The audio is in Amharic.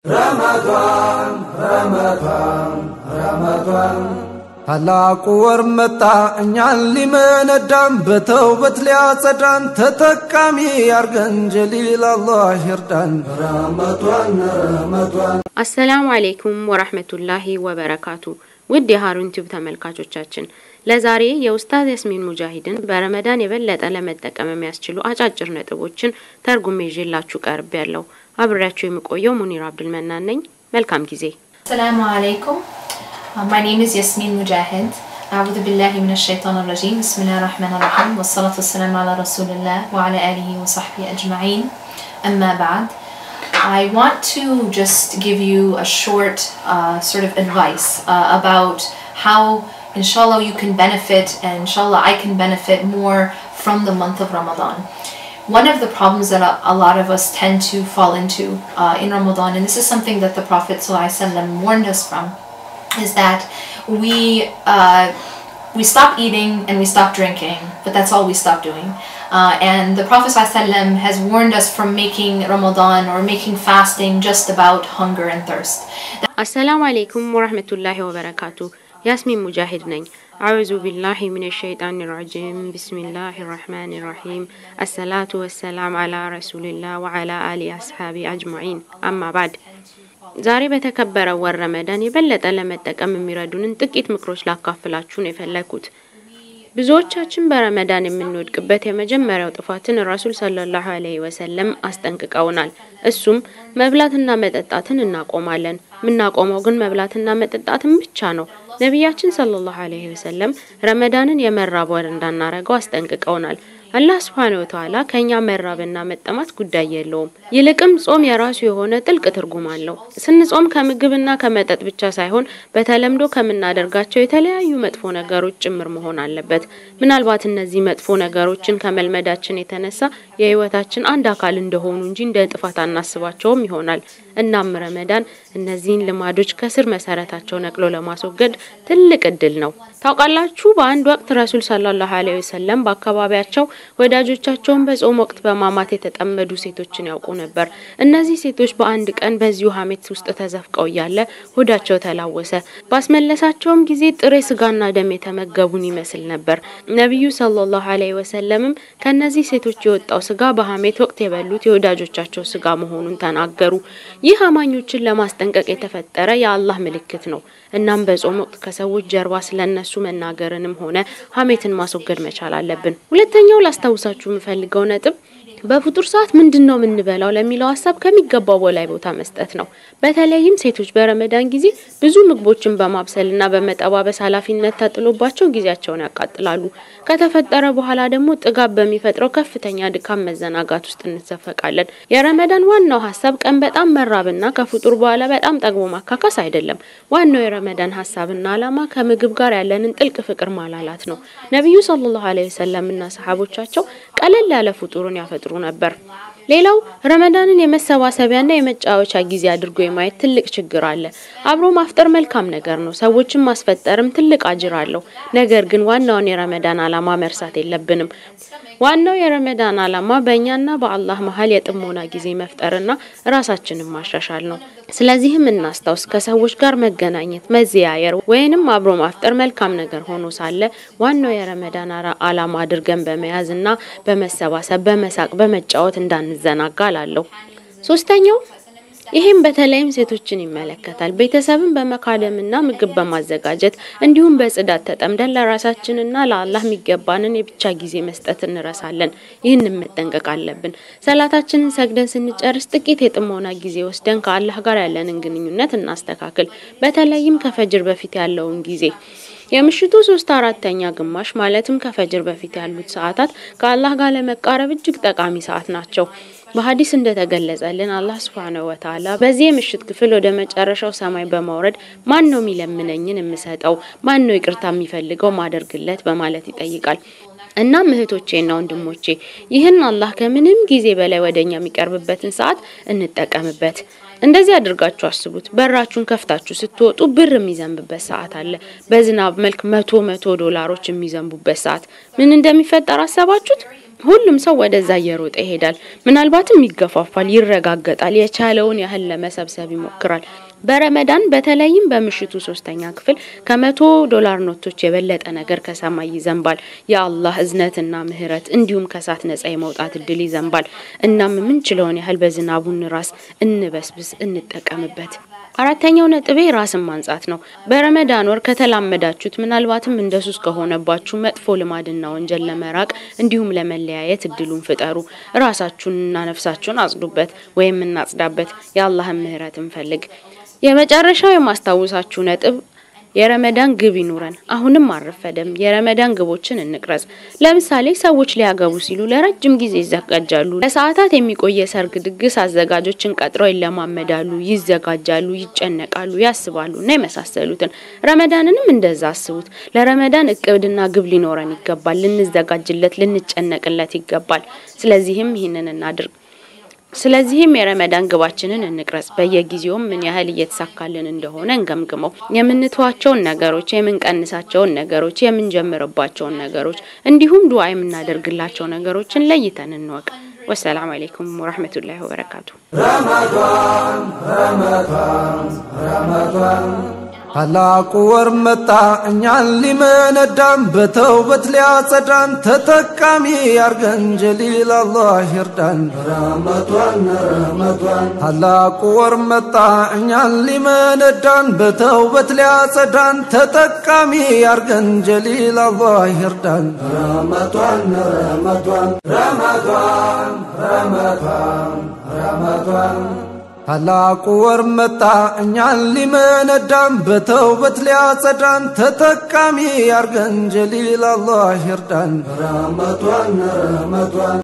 رمضان رمضان رمضان هلاك ورمتا እኛን ሊመነዳን በተውበት ሊያጸዳን ተጠቃሚ ያርገን ጀሊል አላህ ይርዳን ረመዷን ረመዷን አሰላሙ አለይኩም ወራህመቱላሂ ወበረካቱ ውድ የሃሩን ቲዩብ ተመልካቾቻችን ለዛሬ የኡስታዝ ያስሚን ሙጃሂድን በረመዳን የበለጠ ለመጠቀም የሚያስችሉ አጫጭር ነጥቦችን ተርጉሜ ይዤላችሁ ቀርቤያለሁ አብራችሁ የምቆየው ሙኒር አብዱል መናን ነኝ መልካም ጊዜ السلام عليكم My name is Yasmin Mujahid أعوذ بالله من الشيطان الرجيم بسم الله الرحمن الرحيم والصلاة والسلام على رسول الله وعلى آله وصحبه أجمعين أما بعد I want to just give you a short sort of advice about how inshallah you can benefit and inshallah I can benefit more from the month of Ramadan. One of the problems that a lot of us tend to fall into in Ramadan, and this is something that the Prophet ﷺ warned us from, is that we stop eating and we stop drinking, but that's all we stop doing. And the Prophet ﷺ has warned us from making Ramadan or making fasting just about hunger and thirst. Assalamu alaikum wa rahmatullahi wa barakatuh. Yasmin Mujahid nañ. أعوذ بالله من الشيطان الرجيم بسم الله الرحمن الرحيم الصلاة والسلام على رسول الله وعلى آله أصحابه أجمعين أما بعد ዛሬ በተከበረው ወር ረመዳን የበለጠ ለመጠቀም የሚረዱንን ጥቂት ምክሮች ላካፍላችሁ ነው የፈለኩት ብዙዎቻችን በረመዳን የምንወድቅበት የመጀመሪያው ጥፋትን ረሱል ሰለላሁ ዐለይሂ ወሰለም አስጠንቅቀውናል እሱም መብላትና መጠጣትን እናቆማለን ምናቆመው ግን መብላትና መጠጣትን ብቻ ነው ነብያችን ሰለላሁ ዐለይሂ ወሰለም ረመዳንን የመራብ ወር እንዳናረገው አስጠንቅቀውናል አላህ Subhanahu Wa Ta'ala ከኛ መራብና መጠማት ጉዳይ የለውም ይልቅም ጾም የራሱ የሆነ ጥልቅ ትርጉም አለው ስንጾም ከምግብና ከመጠጥ ብቻ ሳይሆን በተለምዶ ከምናደርጋቸው የተለያዩ መጥፎ ነገሮች ጭምር መሆን አለበት ምናልባት እነዚህ መጥፎ ነገሮችን ከመልመዳችን የተነሳ የህይወታችን አንድ አካል እንደሆኑ እንጂ እንደ ጥፋት አናስባቸውም ይሆናል እናም ረመዳን እነዚህን ልማዶች ከስር መሰረታቸው ነቅሎ ለማስወገድ ትልቅ እድል ነው ታውቃላችሁ በአንድ ወቅት ረሱል ሰለላሁ ዐለይሂ ወሰለም በአካባቢያቸው ወዳጆቻቸውን በጾም ወቅት በማማት የተጠመዱ ሴቶችን ያውቁ ነበር እነዚህ ሴቶች በአንድ ቀን በዚሁ ሐሜት ውስጥ ተዘፍቀው ያለ ሆዳቸው ተላወሰ ባስመለሳቸውም ጊዜ ጥሬ ስጋና ደም የተመገቡን ይመስል ነበር ነብዩ ሰለላሁ ዐለይሂ ወሰለምም ከነዚህ ሴቶች የወጣው ስጋ በሐሜት ወቅት የበሉት የወዳጆቻቸው ስጋ መሆኑን ተናገሩ ይህ አማኞችን ለማስጠንቀቅ የተፈጠረ የአላህ ምልክት ነው እናም በጾም ወቅት ከሰዎች ጀርባ ስለነሱ መናገርንም ሆነ ሐሜትን ማስወገድ መቻል አለብን ሁለተኛው ላስታውሳችሁ የምፈልገው ነጥብ በፍጡር ሰዓት ምንድነው ምንበላው ለሚለው ሐሳብ ከሚገባው በላይ ቦታ መስጠት ነው በተለይም ሴቶች በረመዳን ጊዜ ብዙ ምግቦችን በማብሰልና በመጠባበስ ኃላፊነት ተጥሎባቸው ጊዜያቸውን ያቃጥላሉ ከተፈጠረ በኋላ ደግሞ ጥጋብ በሚፈጥረው ከፍተኛ ድካም መዘናጋት ውስጥ እንሰፈቃለን የረመዳን ዋናው ሐሳብ ቀን በጣም መራብና ከፍጡር በኋላ በጣም ጠግቦ ማካካስ አይደለም ዋናው የረመዳን ሐሳብና ዓላማ ከምግብ ጋር ያለንን ጥልቅ ፍቅር ማላላት ነው ነብዩ ሰለላሁ ዐለይሂ ወሰለምና ሰሃቦቻቸው ቀለል ያለ ፍጡሩን ያፈጥሩ ነበር ሌላው ረመዳንን የመሰባሰቢያና የመጫወቻ ጊዜ አድርጎ የማየት ትልቅ ችግር አለ አብሮ ማፍጠር መልካም ነገር ነው ሰዎችን ማስፈጠርም ትልቅ አጅር አለው ነገር ግን ዋናውን የረመዳን ዓላማ መርሳት የለብንም ዋናው የረመዳን ዓላማ በእኛና በአላህ መሃል የጥሞና ጊዜ መፍጠርና ራሳችንን ማሻሻል ነው ስለዚህም እናስታውስ ከሰዎች ጋር መገናኘት መዚያየር ወይንም አብሮ ማፍጠር መልካም ነገር ሆኖ ሳለ ዋናው የረመዳን ዓላማ አድርገን በመያዝና በመሰባሰብ በመሳቅ በመጫወት እንዳንዘናጋላለው ሶስተኛው ይሄም በተለይም ሴቶችን ይመለከታል ቤተሰብን በመካደምና ምግብ በማዘጋጀት እንዲሁም በጽዳት ተጠምደን ለራሳችንና ለአላህ የሚገባንን የብቻ ጊዜ መስጠት እንረሳለን ይህንን መጠንቀቅ አለብን ሰላታችንን ሰግደን ስንጨርስ ጥቂት የጥሞና ጊዜ ወስደን ከአላህ ጋር ያለንን ግንኙነት እናስተካክል በተለይም ከፈጅር በፊት ያለውን ጊዜ የምሽቱ 3/4ኛ ግማሽ ማለትም ከፈጅር በፊት ያሉት ሰዓታት ከአላህ ጋር ለመቃረብ እጅግ ጠቃሚ ሰዓት ናቸው በሐዲስ እንደተገለጸልን አላህ Subhanahu Wa Ta'ala በዚህ ምሽት ክፍል ወደ መጨረሻው ሰማይ በማውረድ ማን ነው የሚለምነኝን የምሰጠው ማን ነው ይቅርታ የሚፈልገው ማደርግለት በማለት ይጠይቃል እና እህቶቼና ወንድሞቼ ይህን አላህ ከምንም ጊዜ በላይ ወደኛ የሚቀርብበትን ሰዓት እንጠቀምበት እንደዚህ አድርጋችሁ አስቡት በራችሁን ከፍታችሁ ስትወጡ ብር የሚዘንብበት ሰዓት አለ በዝናብ መልክ $100 የሚዘንቡበት ሰዓት ምን እንደሚፈጠር አሰባችሁት ሁሉም ሰው ወደዛ እየሮጠ ይሄዳል ምናልባትም ይገፋፋል ይረጋጋጣል የቻለውን ያህል ለመሰብሰብ ይሞክራል በረመዳን በተለይም በምሽቱ 3ኛ ክፍል ከ$100 ኖቶች የበለጠ ነገር ከሰማይ ይዘንባል ያአላህ እዝነትና ምህረት እንዲሁም ከሳት ነፃ የመውጣት እድል ይዘንባል እናም ምን ችለውን ያህል በዝናቡን ራስ እንበስብስ እንጠቀምበት አራተኛው ነጥቤ ራስን ማንጻት ነው በረመዳን ወር ከተላመዳችሁት ምናልባትም እንደሱስ ከሆነባችሁ መጥፎ ልማድና ወንጀል ለመራቅ እንዲሁም ለመለያየት እድሉን ፍጠሩ ራሳችሁንና ነፍሳችሁን አጽዱበት ወይም እናጽዳበት ያአላህን ምህረት እንፈልግ የመጨረሻው የማስታወሳችሁ ነጥብ የረመዳን ግብ ይኑረን አሁንም አረፈደም የረመዳን ግቦችን እንቅረጽ ለምሳሌ ሰዎች ሊያገቡ ሲሉ ለረጅም ጊዜ ይዘጋጃሉ ለሰዓታት የሚቆየ ሰርግ ድግስ አዘጋጆችን ቀጥረው ይለማመዳሉ ይዘጋጃሉ ይጨነቃሉ ያስባሉና የመሳሰሉትን ረመዳንንም እንደዛ አስቡት ለረመዳን እቅድና ግብ ሊኖረን ይገባል ልንዘጋጅለት ልንጨነቅለት ይገባል ስለዚህም ይሄንን እናድርግ ስለዚህም የረመዳን ግባችንን እንቅረጽ በየጊዜው ምን ያህል እየተሳካልን እንደሆነ እንገምግመው የምንተዋቸው ነገሮች የምንቀንሳቸው ነገሮች የምንጀምርባቸው ነገሮች እንዲሁም ዱዓ የምናደርግላቸው ነገሮችን ለይተን እንወቅ ወሰላም አለይኩም ወራህመቱላሂ ወበረካቱ ረመዳን ታላቁ ወር መጣ እኛን ሊመነዳን በተውበት ሊያጸዳን ተጠቃሚ ያርገን ጀሊል አላህ ይርዳን ረመዳን ታላቁ ወር መጣ እኛን ሊመነዳን በተውበት ሊያጸዳን ተጠቃሚ ያርገን ጀሊል አላህ ይርዳን ረመዳን ታላቁ ወር መጣ እኛን ሊመነዳን በተውበት ሊያጸዳን ተጠቃሚ ያርገን ጀሊል አላህ ይርዳን ረመዳን